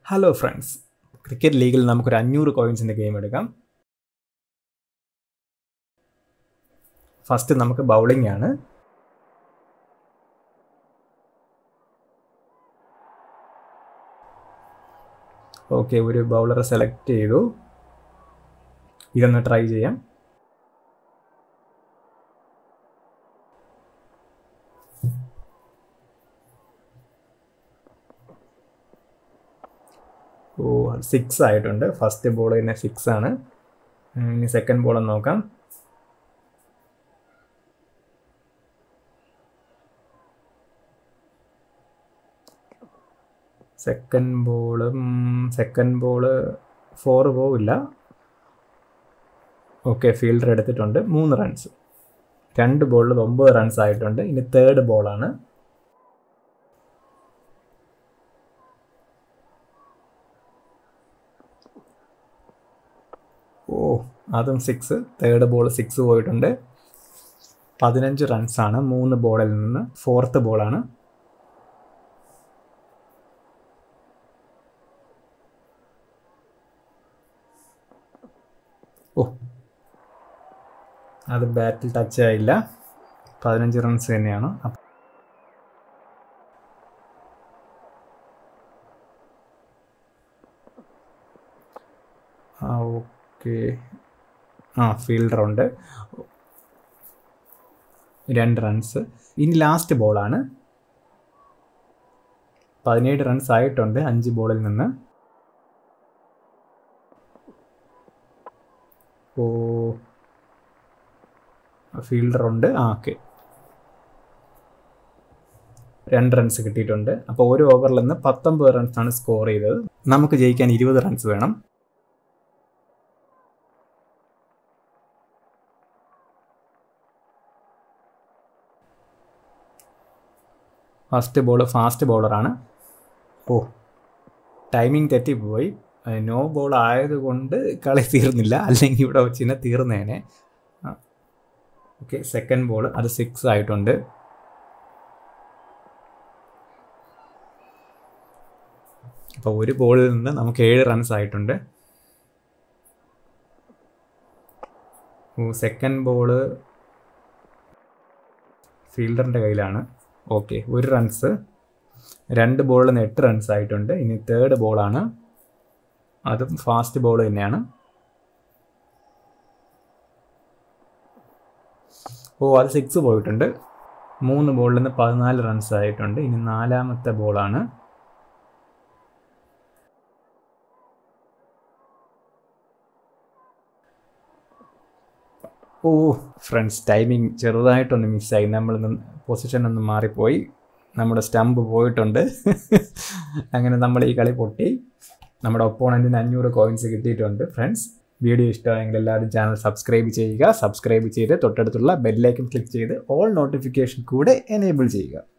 Hello friends, cricket league നമുക്ക് ഒരു 500 coins in the game എടുക്കാം. ഫസ്റ്റ് നമുക്ക് ബൗളിംഗ് ആണ്. ഓക്കേ, ഒരു ബൗളറെ സെലക്ട് ചെയ്തു. ഇതൊന്ന് ട്രൈ ചെയ്യാം. ഓ 6 ആയിട്ടുണ്ട്. ഫസ്റ്റ് ബോൾ തന്നെ 6 ആണ്. ഇനി സെക്കൻഡ് ബോൾ ഒന്ന് നോക്കാം. സെക്കൻഡ് ബോള് 4 പോവില്ല. ഓക്കെ, ഫീൽഡർ എടുത്തിട്ടുണ്ട്. 3 റൺസ്. 2 ബോളിൽ 9 റൺസ് ആയിട്ടുണ്ട്. ഇനി തേർഡ് ബോളാണ്. ഓ, അതും 6. തേർഡ് ബോൾ 6 പോയിട്ടുണ്ട്. 15 റൺസാണ് 3 ബോളിൽ നിന്ന്. ഫോർത്ത് ബോളാണ്. ഓ, അത് ബാറ്റിൽ ടച്ച് ആയില്ല. 15 റൺസ് തന്നെയാണ്. ഓക്കെ, ഫീൽഡർ ഉണ്ട്. 2 റൺസ്. ഇനി ലാസ്റ്റ് ബോളാണ്. 17 റൺസ് ആയിട്ടുണ്ട് 5 ബോളിൽ നിന്ന്. ഓ, ഫീൽഡർ ഉണ്ട്. ഓക്കെ, 2 റൺസ് കിട്ടിയിട്ടുണ്ട്. അപ്പോൾ ഒരു ഓവറിൽ നിന്ന് 19 റൺസാണ് സ്കോർ ചെയ്തത്. നമുക്ക് ജയിക്കാൻ 20 റൺസ് വേണം. ഫസ്റ്റ് ബോൾ ഫാസ്റ്റ് ബോളറാണ്. ഓ, ടൈമിംഗ് തെറ്റിപ്പോയി. നോ ബോൾ ആയതുകൊണ്ട് കളി തീർന്നില്ല, അല്ലെങ്കിൽ ഇവിടെ വെച്ചിനെ തീർന്നേനെ. ഓക്കെ, സെക്കൻഡ് ബോൾ, അത് 6 ആയിട്ടുണ്ട്. അപ്പോൾ ഒരു ബോളിൽ നിന്ന് നമുക്ക് 7 റൺസ് ആയിട്ടുണ്ട്. സെക്കൻഡ് ബോള് ഫീൽഡറിൻ്റെ കയ്യിലാണ്. Okay, 1 runs. 2 ബോളിൽ നിന്ന് 8 റൺസ് ആയിട്ടുണ്ട്. ഇനി തേർഡ് ബോളാണ്. അതും ഫാസ്റ്റ് ബോൾ തന്നെയാണ്. ഓ, അത് 6 പോയിട്ടുണ്ട്. 3 ബോളിൽ നിന്ന് 14 റൺസ് ആയിട്ടുണ്ട്. ഇനി നാലാമത്തെ ബോളാണ്. ഓ ഫ്രണ്ട്സ്, ടൈമിങ് ചെറുതായിട്ടൊന്ന് മിസ്സായി. നമ്മൾ പൊസിഷൻ ഒന്ന് മാറിപ്പോയി. നമ്മുടെ സ്റ്റമ്പ് പോയിട്ടുണ്ട്. അങ്ങനെ നമ്മൾ ഈ കളി പൊട്ടി. നമ്മുടെ ഒപ്പോണൻറ്റിന് 500 കോയിൻസ് കിട്ടിയിട്ടുണ്ട്. ഫ്രണ്ട്സ്, വീഡിയോ ഇഷ്ടമായെങ്കിൽ എല്ലാവരും ചാനൽ സബ്സ്ക്രൈബ് ചെയ്യുക. സബ്സ്ക്രൈബ് ചെയ്ത് തൊട്ടടുത്തുള്ള ബെല്ലൈക്കൺ ക്ലിക്ക് ചെയ്ത് ഓൾ നോട്ടിഫിക്കേഷൻ കൂടെ എനേബിൾ ചെയ്യുക.